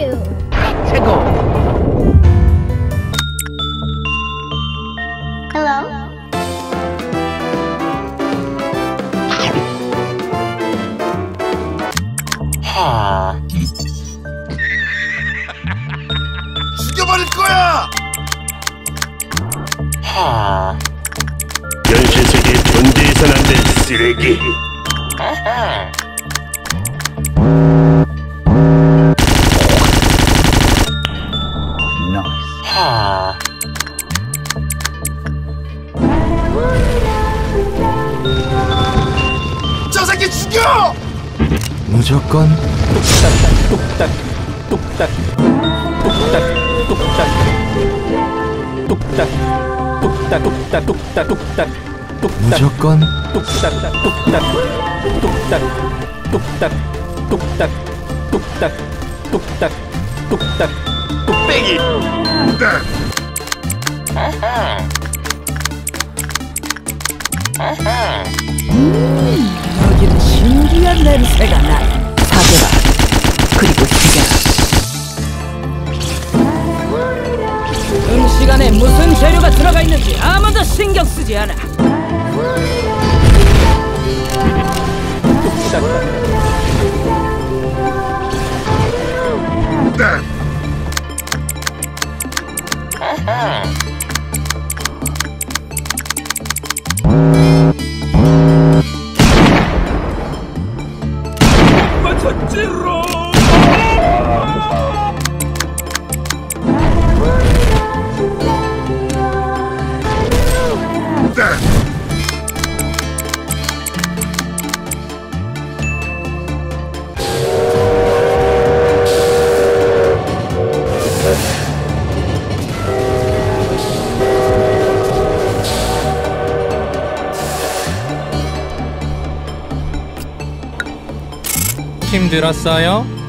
최고. Hello? 하. 죽여버릴 거야. 하. 현실 세계에 존재해선 안 될 쓰레기. 아하. 하. 저 새끼 죽여! 무조건 뚝딱 뚝딱 뚝딱 뚝딱 뚝딱 뚝딱 뚝딱 뚝딱 뚝딱 뚝딱 무조건 뚝딱 뚝딱 뚝딱 뚝딱 뚝딱 뚝딱 뚝딱 뚝딱 뚝배기. 아하. 아하. 여기는 신기한 냄새가 나. 사겨라. 그리고 죽여라. 음식 안에 무슨 재료가 들어가 있는지 아무도 신경 쓰지 않아. 아하. 맞췄지로. 힘들었어요?